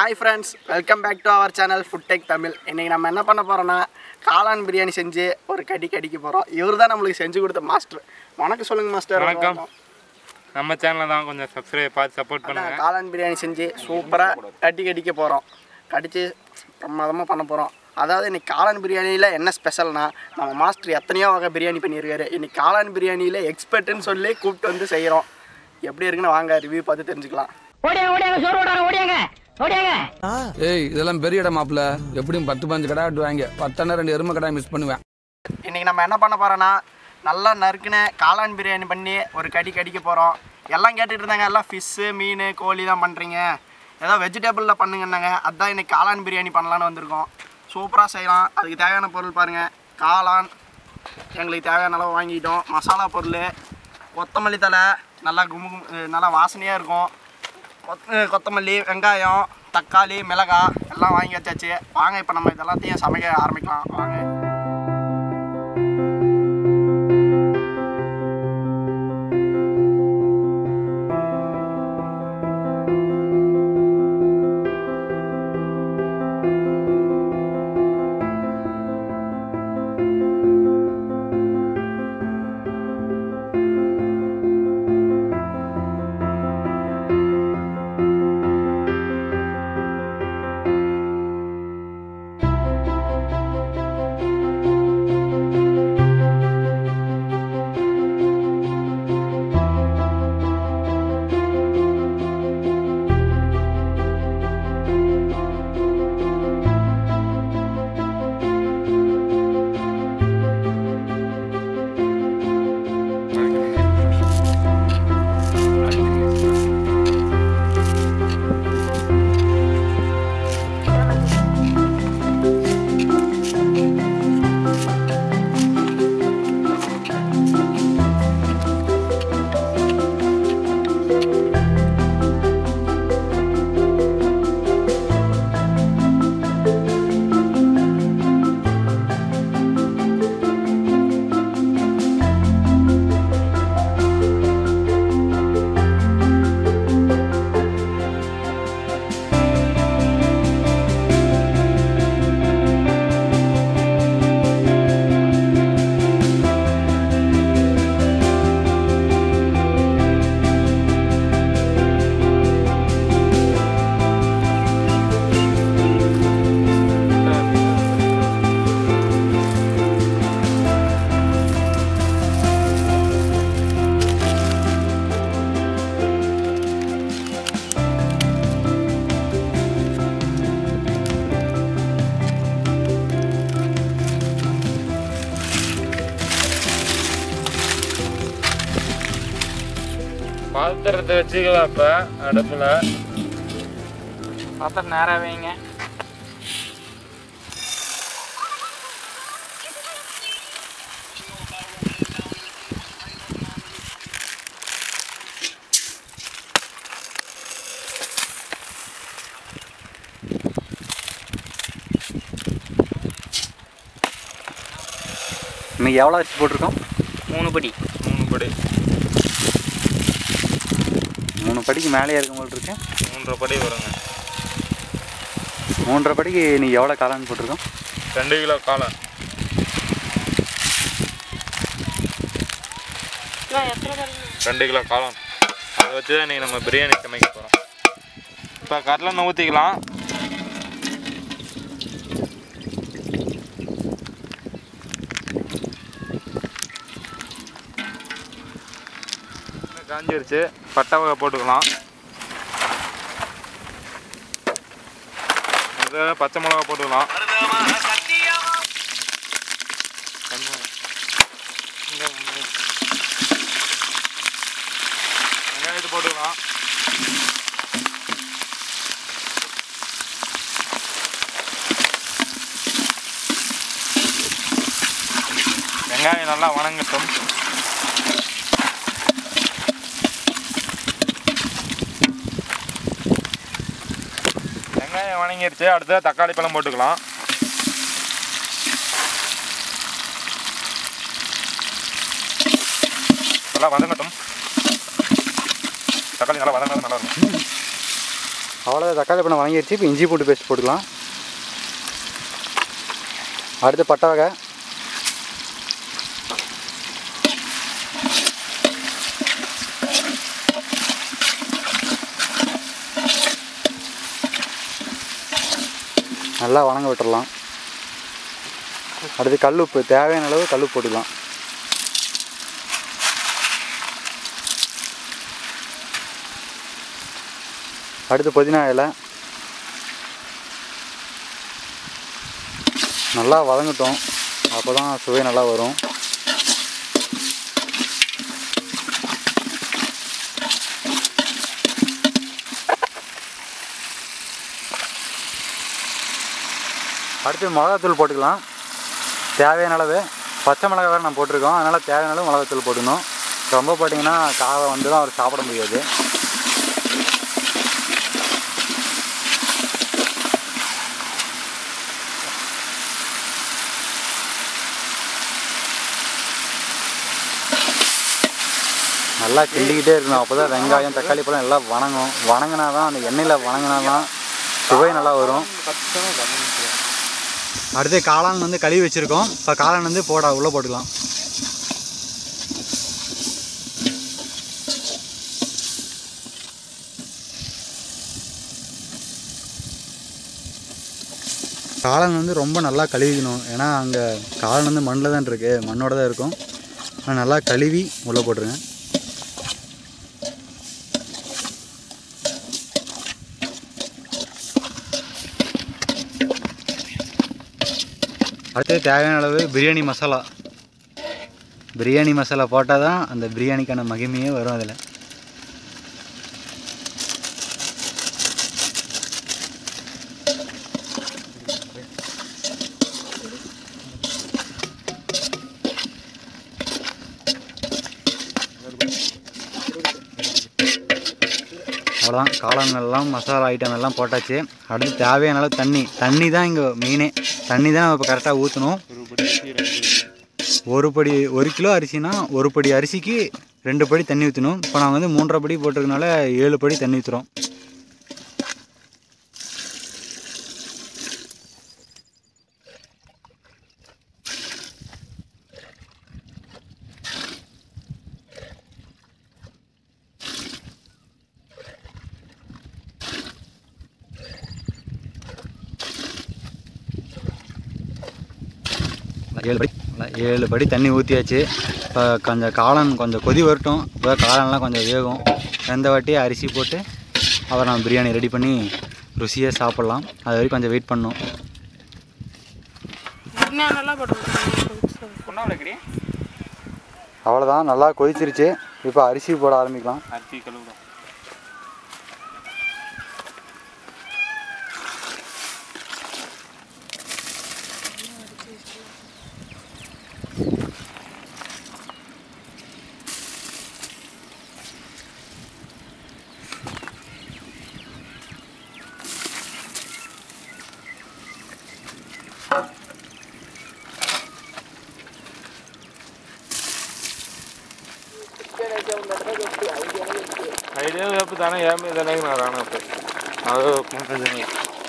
Hi friends, welcome back to our channel Food Tech Tamil. இன்னைக்கு நம்ம என்ன பண்ண போறோம்னா காளான் பிரியாணி செஞ்சு ஒரு கடிக்க போறோம். இவர்தான் நமக்கு செஞ்சு கொடுத்த மாஸ்டர். வணக்கம் சொல்லுங்க மாஸ்டர். வணக்கம். நம்ம சேனலை தான் கொஞ்சம் சப்ஸ்கிரைப் பார்த்து சப்போர்ட் பண்ணுங்க. காளான் பிரியாணி செஞ்சு சூப்பரா கடிக்க போறோம். கடிச்சு பிரமாதமா பண்ண போறோம். அதாவது இன்னைக்கு காளான் பிரியாணியில என்ன ஸ்பெஷல்னா நம்ம மாஸ்டர் எத்தனையோ வகை பிரியாணி பண்ணியிருக்காரு. இன்னைக்கு காளான் பிரியாணியில எக்ஸ்பர்ட்னு சொல்லி கூப்பிட்டு வந்து செய்கிறோம். எப்படி இருக்குன்னு வாங்க ரிவ்யூ பார்த்து தெரிஞ்சுக்கலாம். ஓடியாங்க சோறு ஓடாங்க ஓடியாங்க. ஏய் இதெல்லாம் பெரிய இடம் மாப்பிள்ள. எப்படியும் 10-15 கடை வெட்டுவாங்க. 10 2 எருமை கடை மிஸ் பண்ணுவேன். இன்னைக்கு நம்ம என்ன பண்ண போறோம்னா நல்லா நறுக்குன காளான் பிரியாணி பண்ணி ஒரு கடிக்க போகிறோம். எல்லாம் கேட்டுட்டு இருந்தாங்க, எல்லாம் ஃபிஷ்ஷு மீன் கோழி தான் பண்ணுறீங்க, ஏதோ வெஜிடபிளில் பண்ணுங்கன்னாங்க. அதுதான் இன்னைக்கு காளான் பிரியாணி பண்ணலான்னு வந்திருக்கோம். சூப்பராக செய்யலாம். அதுக்கு தேவையான பொருள் பாருங்கள். காளான் எங்களுக்கு தேவையான அளவு வாங்கிட்டோம். மசாலா பொருள், கொத்தமல்லி தழை நல்லா நல்லா வாசனையாக இருக்கும். கொத்தமல்லி, வெங்காயம், தக்காளி, மிளகாய் எல்லாம் வாங்கி வச்சாச்சு. வாங்க இப்போ நம்ம இதெல்லாத்தையும் சமைக்க ஆரம்பிக்கலாம். வாங்க. பாத்திரத்தை வச்சுக்கலாம். இப்போ அடுப்பில் பாத்திரம் நேராக வைங்க. இன்னைக்கு எவ்வளோ அரிசி போட்டிருக்கோம்? 3 படி. 3 படிக்கு மேலே இருக்கும்போது இருக்கேன். 3.5 படி வருங்க. 3.5 படிக்கு நீங்கள் எவ்வளோ காளான் போட்டிருக்கோம்? 2 கிலோ காளான். ரெண்டு கிலோ காளான். அதை வச்சு தான் இன்றைக்கி நம்ம பிரியாணி சமைக்க போகிறோம். இப்போ கடலெண்ணெய் ஊற்றிக்கலாம். காஞ்சிருச்சு. பட்டை வகை போட்டுக்கலாம். பச்சை மிளகா போட்டுக்கலாம். வெங்காயத்தை போட்டுக்கலாம். வெங்காயம் நல்லா வணங்கட்டும். வெங்காயம் வணங்கிருச்சு. அடுத்து தக்காளி பழம் போட்டுக்கலாம். நல்லா வதங்கட்டும். தக்காளி நல்லா வதங்கினா நல்லா இருக்கும். அவ்வளோதான், தக்காளி பழம் வதங்கிடுச்சு. இப்போ இஞ்சி பூண்டு பேஸ்ட் போட்டுக்கலாம். அடுத்து பட்டை வகை, நல்லா வணங்க விட்டுடலாம். அடுத்து கல் உப்பு, தேவையான அளவு கல் உப்பு போட்டுக்கலாம். அடுத்து புதினா இலை நல்லா வதங்கட்டும், அப்போ தான் சுவை நல்லா வரும். அடுத்து மிளகாத்தூள் போட்டுக்கலாம். தேவையான அளவு, பச்சை மிளகா வேறு நான் போட்டிருக்கோம், அதனால் தேவையான அளவு மிளகாத்தூள் போட்டுக்கணும். ரொம்ப போட்டிங்கன்னா காரம் வந்து தான் அவர் சாப்பிட முடியாது. நல்லா கிண்டிக்கிட்டே இருக்கணும், அப்போ தான் வெங்காயம் தக்காளி பழம் எல்லாம் வணங்கினா தான், அந்த எண்ணெயில் வணங்கினா தான் சுவை நல்லா வரும். அடுத்து காளான் வந்து கழுவி வச்சுருக்கோம். இப்போ காளான் வந்து உள்ளே போட்டுக்கலாம். காளான் வந்து ரொம்ப நல்லா கழுவிக்கணும், ஏன்னா அங்கே காளான் வந்து மண்ணில் தான் இருக்குது, மண்ணோட தான் இருக்கும். நல்லா கழுவி உள்ளே போட்டுருங்க. அடுத்து தேவையான அளவு பிரியாணி மசாலா போட்டால் தான் அந்த பிரியாணிக்கான மகிமையே வரும். அதில் அவ்வளோதான், காளான்லாம் மசாலா ஐட்டம் எல்லாம் போட்டாச்சு. அடுத்து தேவையான அளவு தண்ணி தான் இங்கே மெயினே. தண்ணி தான் இப்போ கரெக்டாக ஊற்றணும். 1 கிலோ அரிசினா 1 படி அரிசிக்கு 2 படி தண்ணி ஊற்றணும். இப்போ நாங்கள் வந்து 3.5 படி போட்டிருக்கனால 7 படி தண்ணி ஊற்றுறோம். ஏழு படி தண்ணி ஊற்றியாச்சு. இப்போ கொஞ்சம் காளான் கொஞ்சம் கொதி வரட்டும், இப்போ காளான்லாம் கொஞ்சம் வேகும். எந்த வாட்டி அரிசி போட்டு அப்புறம் நம்ம பிரியாணி ரெடி பண்ணி ருசியாக சாப்பிட்லாம். அது வரைக்கும் கொஞ்சம் வெயிட் பண்ணணும். அவ்வளோதான், நல்லா கொதிச்சிருச்சு. இப்போ அரிசி போட ஆரம்பிக்கலாம். அரிசி கழுவிடும். ఐడియా చెప్తాను ఏమి ఇదనే రాను అది ఉంటుంది.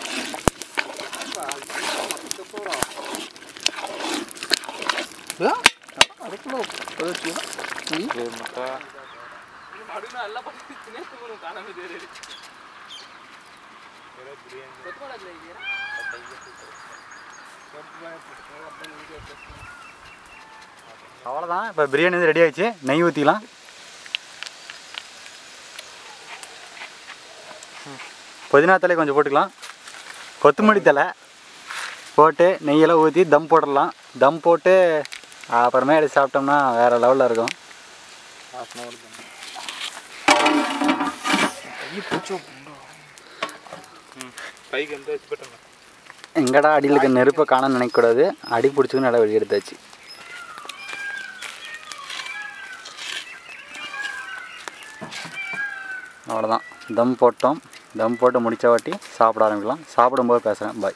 அவ்வளோதான், இப்போ பிரியாணி வந்து ரெடி ஆயிடுச்சு. நெய் ஊற்றிக்கலாம். புதினா தலை கொஞ்சம் போட்டுக்கலாம். கொத்தமல்லி தலை போட்டு நெய்யெல்லாம் ஊற்றி தம் போட்டுடலாம். தம் போட்டு அப்புறமே எடுத்து சாப்பிட்டோம்னா வேறு லெவலில் இருக்கும். எங்கடா அடியில் இருக்க நெருப்பை காண நினைக்கக்கூடாது, அடி பிடிச்சிக்கணும். நல்லா வெளியே எடுத்தாச்சு. அவ்வளோதான், தம் போட்டோம். தம் போட்டு முடித்த வாட்டி சாப்பிட ஆரம்பிக்கலாம். சாப்பிடும்போது பேசுகிறேன். பாய்.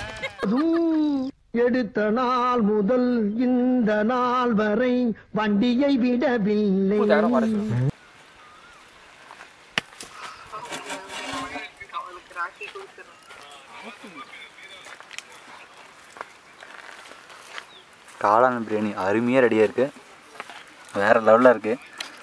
எடுத்த நாள் முதல் இந்த நாள் வரை வண்டியை விடவில்லை. காளான் பிரியாணி அருமையாக ரெடியாக இருக்குது. வேறு லெவலில் இருக்குது.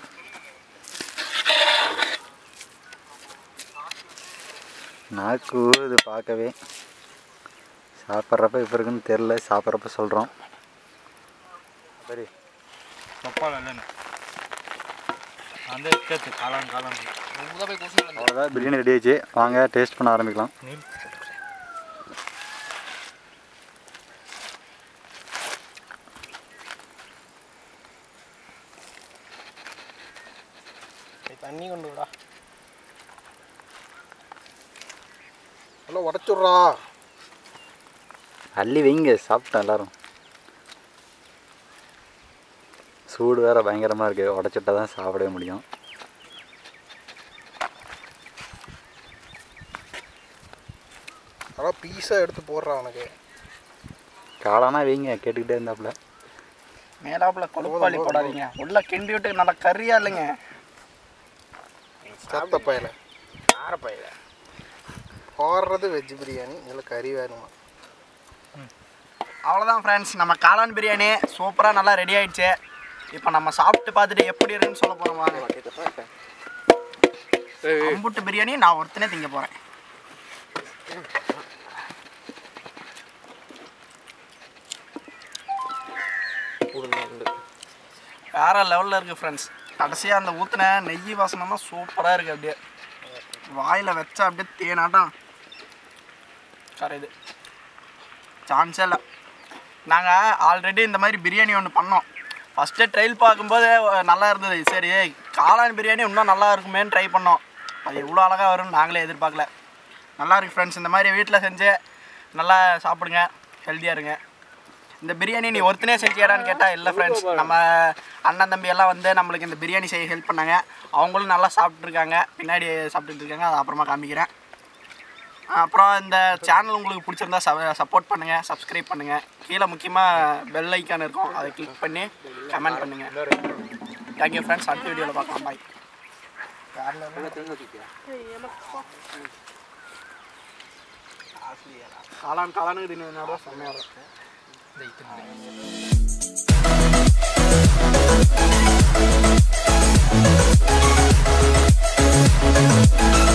நாக்கு இது பார்க்கவே. சாப்பிட்றப்ப இப்போ இருக்குன்னு தெரில, சாப்பிட்றப்ப சொல்கிறோம். சரி பப்பால் இல்லைண்ணே அந்த காளான் அவ்வளோதான், பிரியாணி ரெடி ஆயிடுச்சு. வாங்க டேஸ்ட் பண்ண ஆரம்பிக்கலாம். தண்ணி கொண்டு விடா, நல்லா உடச்சுட்றா. அள்ளி வைங்க, சாப்பிட்டோம் எல்லோரும். சூடு வேறு பயங்கரமாக இருக்குது, உடச்சிட்டா தான் சாப்பிடவே முடியும். நல்லா பீஸாக எடுத்து போடுறான் உனக்கு. காளானா வைங்க, கேட்டுக்கிட்டே இருந்தாப்புல. மேலாப்புல கொழுப்பாளி போடாதீங்க, உள்ள கிண்டி விட்டு நல்லா கறியா இல்லைங்க. சத்த பயில ஆற பயில போடுறது வெஜ் பிரியாணி, இதில் கறி வேணுமா? அவ்வளோதான் ஃப்ரெண்ட்ஸ், நம்ம காளான் பிரியாணி சூப்பராக நல்லா ரெடி ஆயிடுச்சு. இப்போ நம்ம சாப்பிட்டு பார்த்துட்டு எப்படி இருக்குன்னு சொல்ல போகிறோம். வாங்க. அம்புட்டு பிரியாணி நான் ஒருத்தனே திங்க போகிறேன். வேற லெவலில் இருக்குது ஃப்ரெண்ட்ஸ். கடைசியாக அந்த ஊற்றின நெய் வாசனமா சூப்பராக இருக்குது. அப்படியே வாயில் வச்சா அப்படியே தேனாட்டம் கரையுது, சான்ஸே இல்லை. நாங்கள் ஆல்ரெடி இந்த மாதிரி பிரியாணி ஒன்று பண்ணோம். ஃபஸ்ட்டு ட்ரையல் பார்க்கும்போது நல்லா இருந்தது. சரி காளான் பிரியாணி இன்னும் நல்லா இருக்குமேன்னு ட்ரை பண்ணோம். அது இவ்வளோ அழகாக வரும்னு நாங்களே எதிர்பார்க்கல. நல்லா இருக்குது ஃப்ரெண்ட்ஸ். இந்த மாதிரி வீட்டில் செஞ்சு நல்லா சாப்பிடுங்க, ஹெல்த்தியாக இருங்க. இந்த பிரியாணி நீ ஒருத்தனே செஞ்சியாடான்னு கேட்டால் இல்லை ஃப்ரெண்ட்ஸ். நம்ம அண்ணன் தம்பி எல்லாம் வந்து நம்மளுக்கு இந்த பிரியாணி செய்ய ஹெல்ப் பண்ணாங்க. அவங்களும் நல்லா சாப்பிட்ருக்காங்க, பின்னாடி சாப்பிட்டுட்டு இருக்காங்க. அதை அப்புறமா காமிக்கிறேன். அப்புறம் இந்த சேனல் உங்களுக்கு பிடிச்சிருந்தா சப்போர்ட் பண்ணுங்கள், சப்ஸ்கிரைப் பண்ணுங்கள். கீழே முக்கியமாக பெல் ஐக்கான் இருக்கும், அதை கிளிக் பண்ணி கமெண்ட் பண்ணுங்கள். Thank you friends. அடுத்த வீடியோவில் பார்க்கலாம். பாய். காளானுக்கு தின்னு செம்மையாக இருக்கும்.